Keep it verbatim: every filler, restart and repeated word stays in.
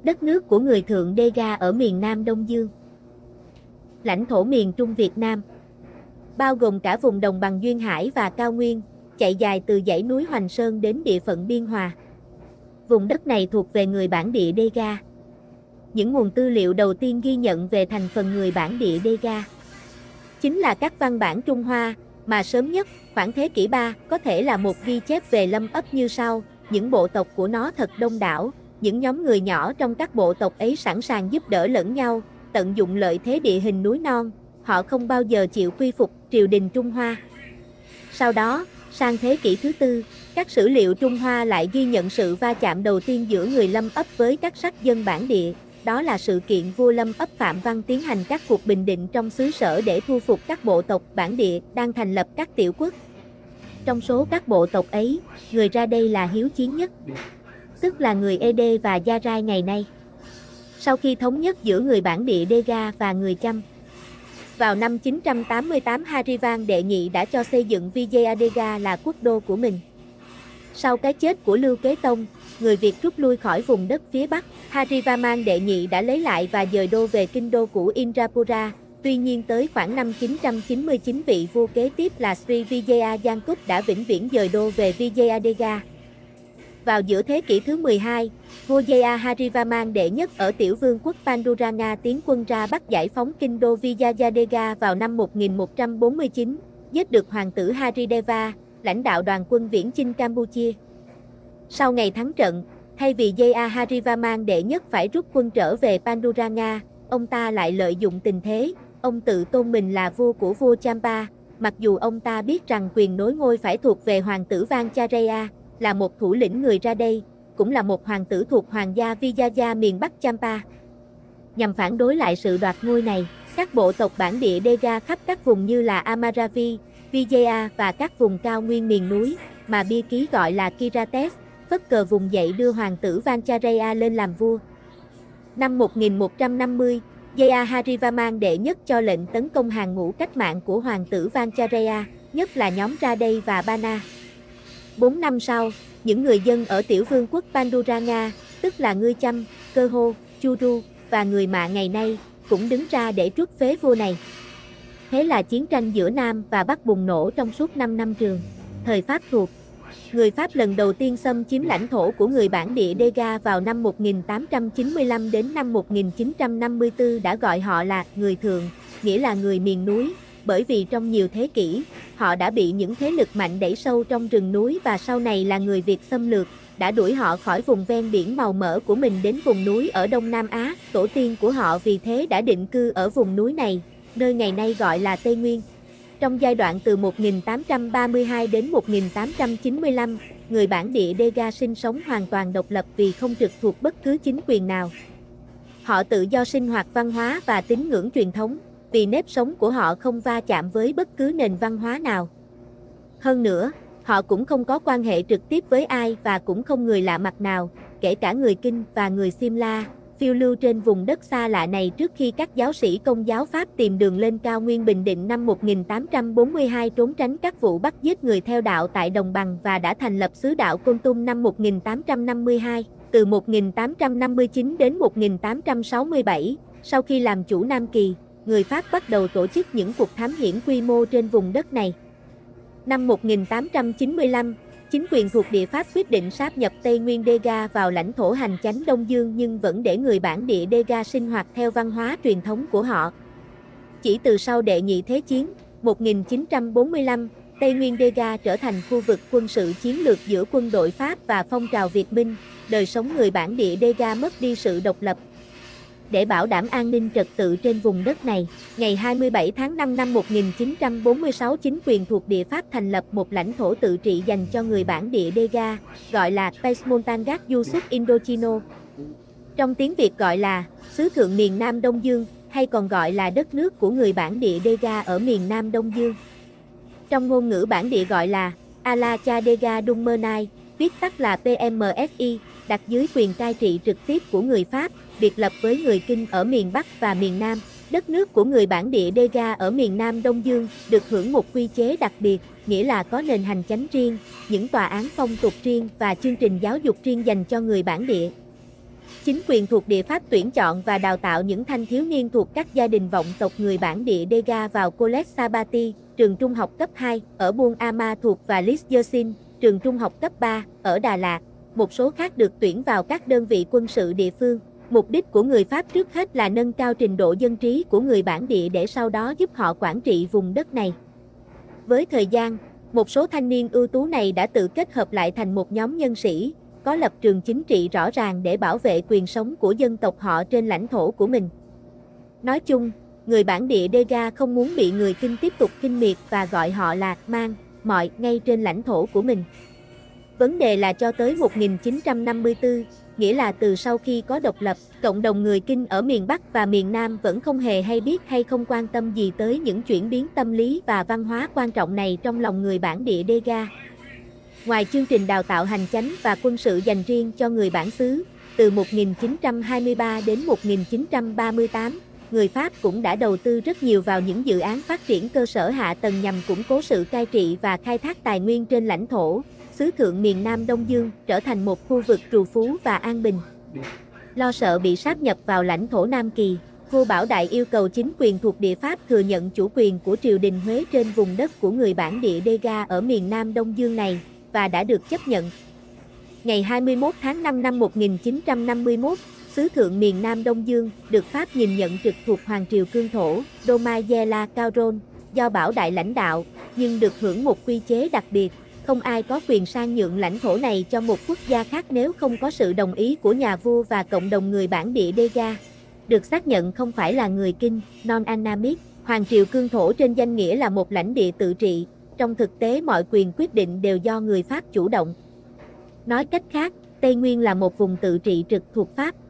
Đất nước của người Thượng Degas ở miền Nam Đông Dương. Lãnh thổ miền Trung Việt Nam, bao gồm cả vùng đồng bằng duyên hải và cao nguyên, chạy dài từ dãy núi Hoành Sơn đến địa phận Biên Hòa. Vùng đất này thuộc về người bản địa Degas. Những nguồn tư liệu đầu tiên ghi nhận về thành phần người bản địa Degas chính là các văn bản Trung Hoa, mà sớm nhất, khoảng thế kỷ ba, có thể là một ghi chép về lâm ấp như sau. Những bộ tộc của nó thật đông đảo, những nhóm người nhỏ trong các bộ tộc ấy sẵn sàng giúp đỡ lẫn nhau, tận dụng lợi thế địa hình núi non, họ không bao giờ chịu quy phục triều đình Trung Hoa. Sau đó, sang thế kỷ thứ tư, các sử liệu Trung Hoa lại ghi nhận sự va chạm đầu tiên giữa người lâm ấp với các sắc dân bản địa. Đó là sự kiện vua lâm ấp Phạm Văn tiến hành các cuộc bình định trong xứ sở để thu phục các bộ tộc bản địa đang thành lập các tiểu quốc. Trong số các bộ tộc ấy, người ra đây là hiếu chiến nhất, tức là người Ede và Gia Rai ngày nay. Sau khi thống nhất giữa người bản địa Degas và người Chăm, vào năm chín trăm tám mươi tám Harivan đệ nhị đã cho xây dựng Vijayadega là quốc đô của mình. Sau cái chết của Lưu Kế Tông, người Việt rút lui khỏi vùng đất phía Bắc, Harivarman đệ nhị đã lấy lại và dời đô về kinh đô cũ Indrapura. Tuy nhiên tới khoảng năm chín trăm chín mươi chín, vị vua kế tiếp là Sri Vijaya Jankut đã vĩnh viễn dời đô về Vijayadega. Vào giữa thế kỷ thứ mười hai, vua Jaya Harivarman đệ nhất ở tiểu vương quốc Panduranga tiến quân ra Bắc giải phóng kinh đô Vijayadega vào năm một nghìn một trăm bốn mươi chín, giết được hoàng tử Harideva, lãnh đạo đoàn quân viễn chinh Campuchia. Sau ngày thắng trận, thay vì Jaya Harivarman đệ nhất phải rút quân trở về Panduranga, ông ta lại lợi dụng tình thế, ông tự tôn mình là vua của vua Champa, mặc dù ông ta biết rằng quyền nối ngôi phải thuộc về hoàng tử Vancharaya, là một thủ lĩnh người ra đây, cũng là một hoàng tử thuộc hoàng gia Vijaya miền Bắc Champa. Nhằm phản đối lại sự đoạt ngôi này, các bộ tộc bản địa Degas khắp các vùng như là Amaravi, Vijaya và các vùng cao nguyên miền núi, mà bia ký gọi là Kirates, phất cờ vùng dậy đưa hoàng tử Vancharaya lên làm vua. Năm một nghìn một trăm năm mươi, Jaya Harivarman đệ nhất cho lệnh tấn công hàng ngũ cách mạng của hoàng tử Vancharaya, nhất là nhóm Ra Đây và Bana. Bốn năm sau, những người dân ở tiểu vương quốc Panduranga, tức là người Chăm, Cơ Hô, Churu và người Mạ ngày nay, cũng đứng ra để truất phế vua này. Thế là chiến tranh giữa Nam và Bắc bùng nổ trong suốt năm năm trường. Thời Pháp thuộc, người Pháp lần đầu tiên xâm chiếm lãnh thổ của người bản địa Degas vào năm một nghìn tám trăm chín mươi lăm đến năm một nghìn chín trăm năm mươi tư đã gọi họ là người Thượng, nghĩa là người miền núi, bởi vì trong nhiều thế kỷ, họ đã bị những thế lực mạnh đẩy sâu trong rừng núi và sau này là người Việt xâm lược, đã đuổi họ khỏi vùng ven biển màu mỡ của mình đến vùng núi ở Đông Nam Á. Tổ tiên của họ vì thế đã định cư ở vùng núi này, nơi ngày nay gọi là Tây Nguyên. Trong giai đoạn từ một nghìn tám trăm ba mươi hai đến một nghìn tám trăm chín mươi lăm, người bản địa Degas sinh sống hoàn toàn độc lập vì không trực thuộc bất cứ chính quyền nào. Họ tự do sinh hoạt văn hóa và tín ngưỡng truyền thống, vì nếp sống của họ không va chạm với bất cứ nền văn hóa nào. Hơn nữa, họ cũng không có quan hệ trực tiếp với ai và cũng không người lạ mặt nào, kể cả người Kinh và người Simla, phiêu lưu trên vùng đất xa lạ này trước khi các giáo sĩ Công giáo Pháp tìm đường lên cao nguyên Bình Định năm một nghìn tám trăm bốn mươi hai trốn tránh các vụ bắt giết người theo đạo tại đồng bằng và đã thành lập xứ đạo Côn Tum năm một nghìn tám trăm năm mươi hai. Từ một nghìn tám trăm năm mươi chín đến một nghìn tám trăm sáu mươi bảy, sau khi làm chủ Nam Kỳ, người Pháp bắt đầu tổ chức những cuộc thám hiểm quy mô trên vùng đất này. Năm một nghìn tám trăm chín mươi lăm, chính quyền thuộc địa Pháp quyết định sáp nhập Tây Nguyên Degas vào lãnh thổ hành chánh Đông Dương nhưng vẫn để người bản địa Degas sinh hoạt theo văn hóa truyền thống của họ. Chỉ từ sau đệ nhị thế chiến, một nghìn chín trăm bốn mươi lăm, Tây Nguyên Degas trở thành khu vực quân sự chiến lược giữa quân đội Pháp và phong trào Việt Minh, đời sống người bản địa Degas mất đi sự độc lập. Để bảo đảm an ninh trật tự trên vùng đất này, ngày hai mươi bảy tháng năm năm một nghìn chín trăm bốn mươi sáu, chính quyền thuộc địa Pháp thành lập một lãnh thổ tự trị dành cho người bản địa Degas, gọi là Paismontangat Yusuf Indochino. Trong tiếng Việt gọi là xứ Thượng miền Nam Đông Dương, hay còn gọi là đất nước của người bản địa Degas ở miền Nam Đông Dương. Trong ngôn ngữ bản địa gọi là Alacha Degas Dumernai, viết tắt là pê em ét i, đặt dưới quyền cai trị trực tiếp của người Pháp, biệt lập với người Kinh ở miền Bắc và miền Nam. Đất nước của người bản địa Degas ở miền Nam Đông Dương được hưởng một quy chế đặc biệt, nghĩa là có nền hành chánh riêng, những tòa án phong tục riêng và chương trình giáo dục riêng dành cho người bản địa. Chính quyền thuộc địa Pháp tuyển chọn và đào tạo những thanh thiếu niên thuộc các gia đình vọng tộc người bản địa Dega vào College Sabati, trường trung học cấp hai, ở Buôn Ama thuộc và Lysersin, trường trung học cấp ba, ở Đà Lạt. Một số khác được tuyển vào các đơn vị quân sự địa phương. Mục đích của người Pháp trước hết là nâng cao trình độ dân trí của người bản địa để sau đó giúp họ quản trị vùng đất này. Với thời gian, một số thanh niên ưu tú này đã tự kết hợp lại thành một nhóm nhân sĩ, có lập trường chính trị rõ ràng để bảo vệ quyền sống của dân tộc họ trên lãnh thổ của mình. Nói chung, người bản địa Dega không muốn bị người Kinh tiếp tục khinh miệt và gọi họ là mang, mọi ngay trên lãnh thổ của mình. Vấn đề là cho tới một nghìn chín trăm năm mươi tư, nghĩa là từ sau khi có độc lập, cộng đồng người Kinh ở miền Bắc và miền Nam vẫn không hề hay biết hay không quan tâm gì tới những chuyển biến tâm lý và văn hóa quan trọng này trong lòng người bản địa Dega. Ngoài chương trình đào tạo hành chánh và quân sự dành riêng cho người bản xứ, từ một nghìn chín trăm hai mươi ba đến một nghìn chín trăm ba mươi tám, người Pháp cũng đã đầu tư rất nhiều vào những dự án phát triển cơ sở hạ tầng nhằm củng cố sự cai trị và khai thác tài nguyên trên lãnh thổ. Xứ Thượng miền Nam Đông Dương trở thành một khu vực trù phú và an bình. Lo sợ bị sáp nhập vào lãnh thổ Nam Kỳ, vua Bảo Đại yêu cầu chính quyền thuộc địa Pháp thừa nhận chủ quyền của triều đình Huế trên vùng đất của người bản địa Dega ở miền Nam Đông Dương này, và đã được chấp nhận. Ngày hai mươi mốt tháng năm năm một nghìn chín trăm năm mươi mốt, xứ Thượng miền Nam Đông Dương được Pháp nhìn nhận trực thuộc Hoàng triều Cương Thổ, Domaine Caron, do Bảo Đại lãnh đạo, nhưng được hưởng một quy chế đặc biệt. Không ai có quyền sang nhượng lãnh thổ này cho một quốc gia khác nếu không có sự đồng ý của nhà vua và cộng đồng người bản địa Dega. Được xác nhận không phải là người Kinh, non-Annamite, Hoàng triều Cương Thổ trên danh nghĩa là một lãnh địa tự trị, trong thực tế mọi quyền quyết định đều do người Pháp chủ động. Nói cách khác, Tây Nguyên là một vùng tự trị trực thuộc Pháp.